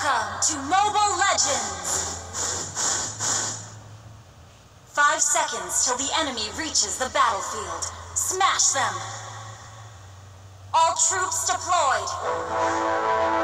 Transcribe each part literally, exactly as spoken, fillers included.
Welcome to Mobile Legends! Five seconds till the enemy reaches the battlefield. Smash them! All troops deployed!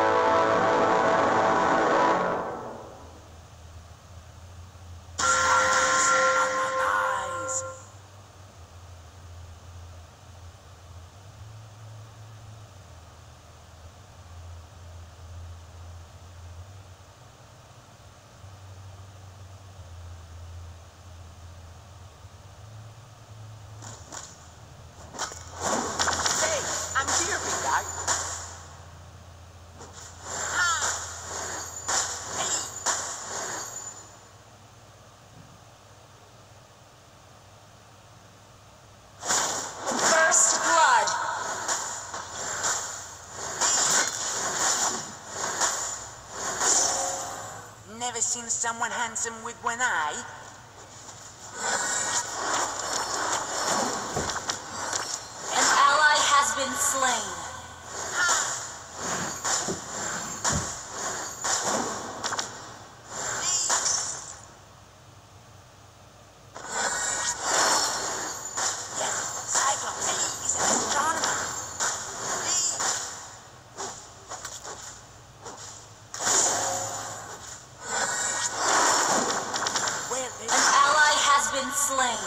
Never seen someone handsome with one eye. An ally has been slain. Yes, Cyclops, he's an astronomer. Been slain.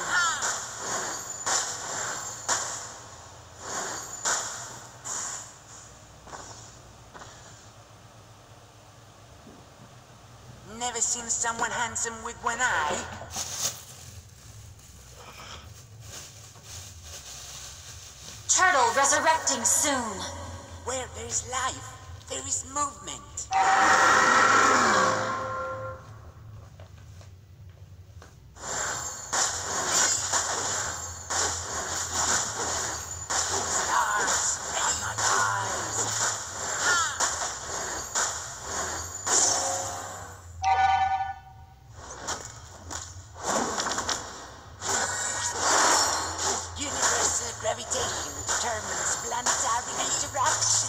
Never seen someone handsome with one eye. Turtle resurrecting soon. Where there is life, there is movement. Gravitation determines planetary interaction.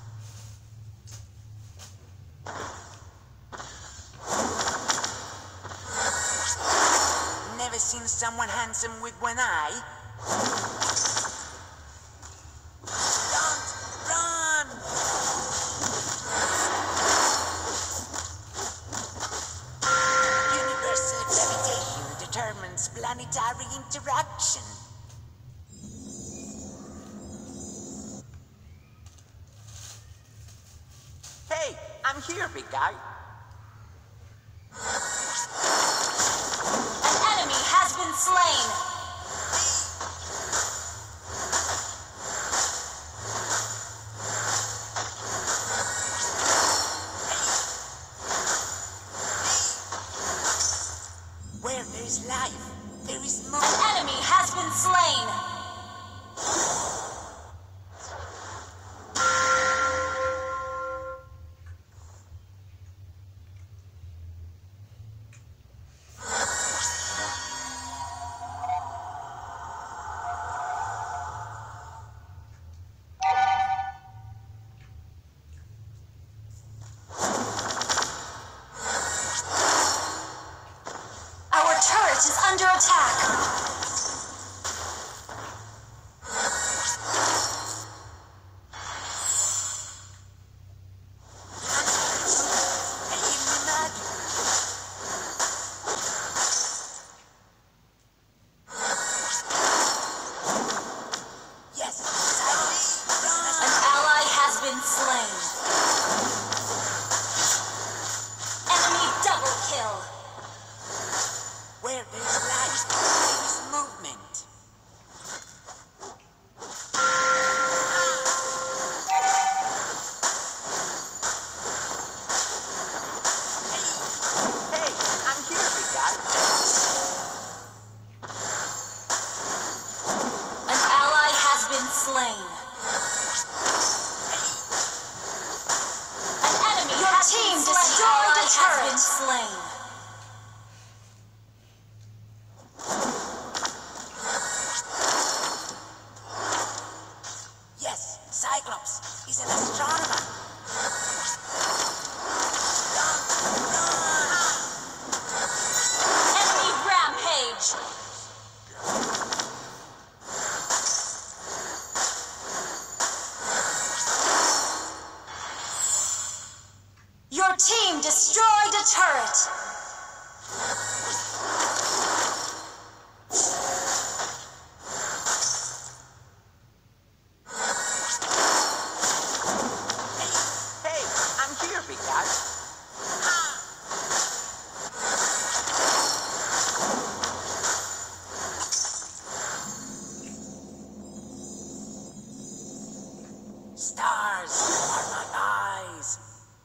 Never seen someone handsome with one eye. Don't run! Universal gravitation determines planetary interaction. Hey, I'm here, big guy. An enemy has been slain. Where there is life, there is movement. An enemy has been slain. Your team destroyed a turret. Hey, I'm here, big guy. Stars are my eyes.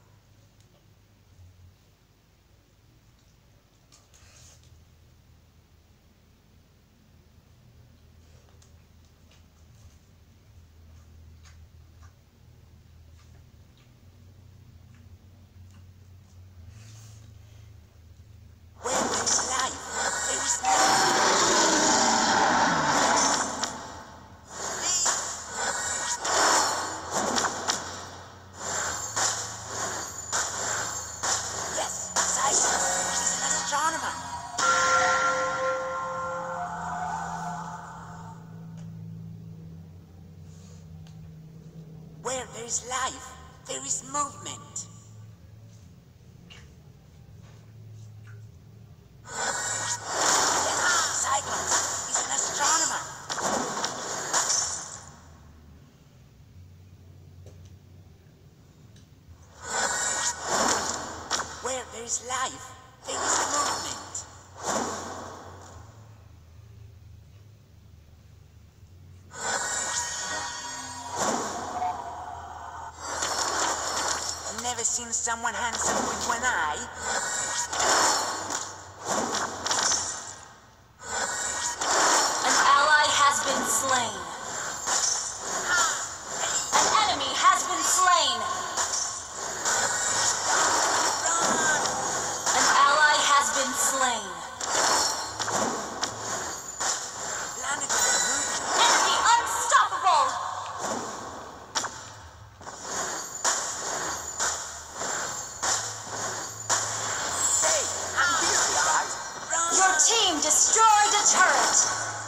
Where there is life, there is yes, Cyclops. He's an astronomer. Where there is life, there is movement. Yes, Cyclops. He's an astronomer. Where there is life, there is movement. Never seen someone handsome with one eye. An ally has been slain. An enemy has been slain. An ally has been slain. Planetary movement. Enemy unstoppable. Hey, I'm here, big guys. Your team destroyed a turret.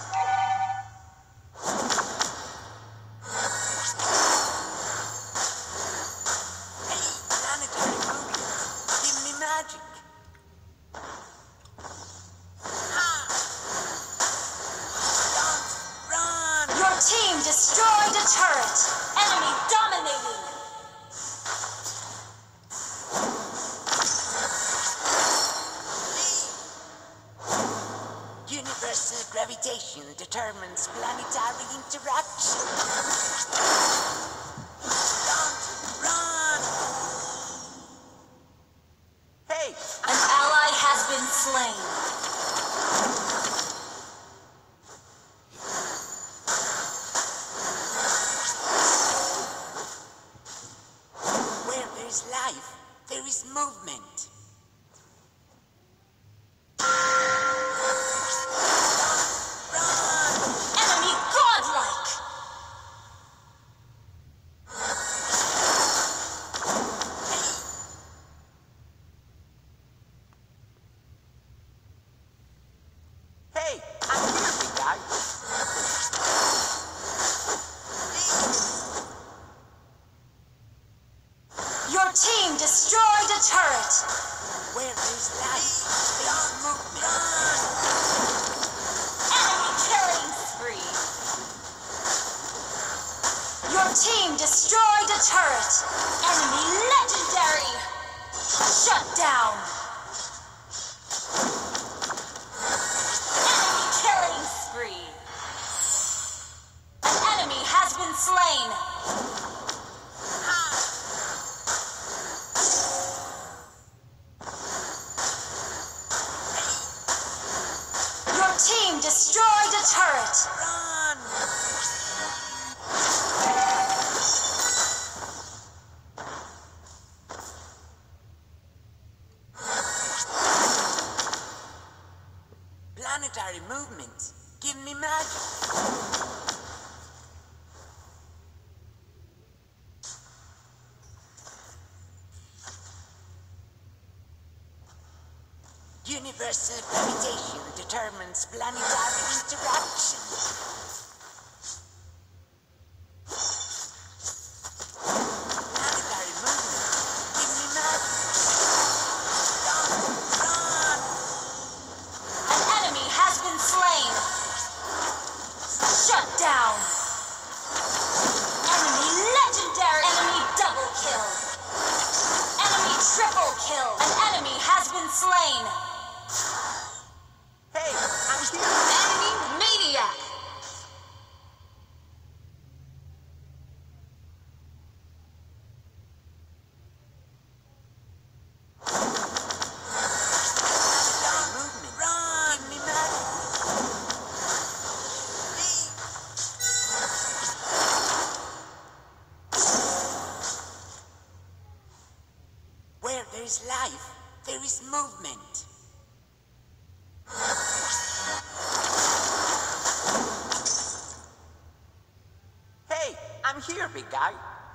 Hey, planetary movement. Give me magic. Don't run. Your team destroyed a turret. Enemy dominating. Universal gravitation determines planetary interaction. Don't run. Hey, An ally has been slain. where there is life, there is movement. Enemy godlike. Hey, I'm here, big guy. Your team destroyed a turret. Where there is life, there is movement. Enemy killing spree. Your team destroyed a turret. Enemy legendary. Shut down. Enemy killing spree. An enemy has been slain. Your team destroyed a turret. Run! Planetary movement. Give me magic. Universal gravitation determines planetary interaction. Planetary movement. Give me magic. kill. An enemy has been slain. Hey, I'm here. Enemy maniac. Movement. Run! Give me magic. Where there is life, there is movement. Hey, I'm here, big guy.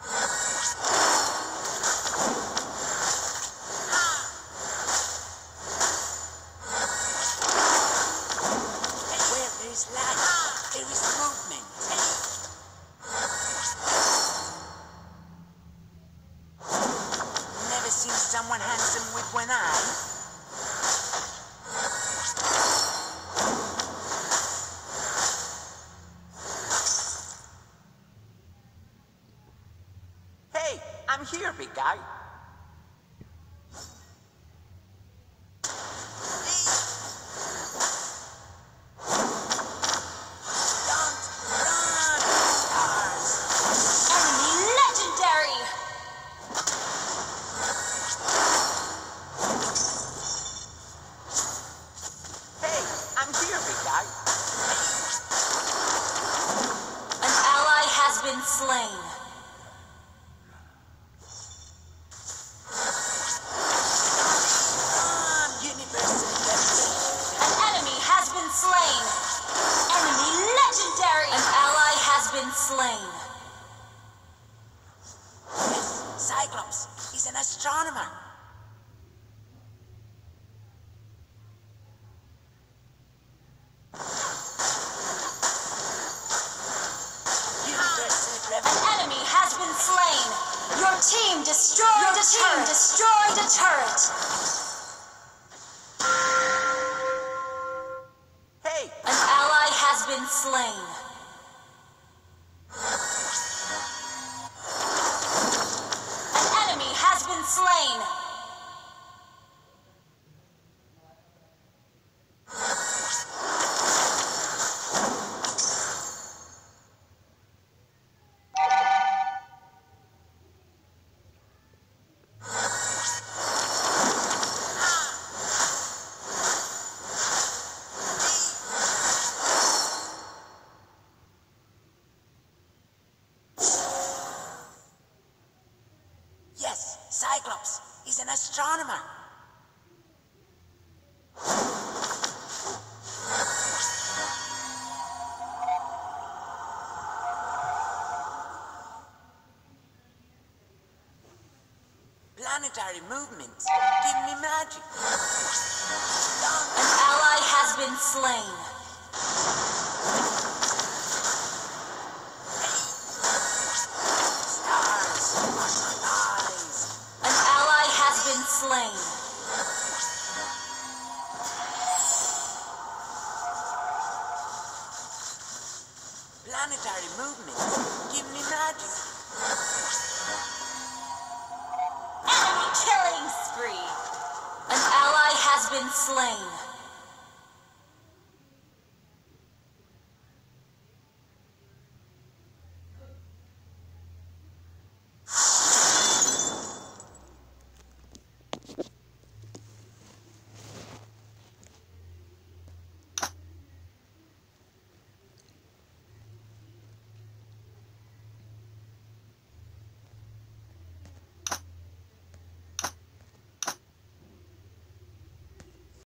Where there is life, there is movement. Never seen someone handsome with one eye. Hey, I'm here, big guy. Don't run, stars. Enemy legendary. Hey, I'm here, big guy. An ally has been slain. Run, universal level. An enemy has been slain. Enemy legendary. An ally has been slain. Yes, Cyclops. He's an astronomer. Universal An level. enemy has been slain. Your team destroyed Your a team turret. destroyed a turret. Hey, An ally has been slain. An enemy has been slain. yes, Cyclops. He's an astronomer. Planetary movements. Give me magic. An ally has been slain. Stars are my eyes. An ally has been slain. Planetary movements. Give me magic. Enemy killing spree. An ally has been slain.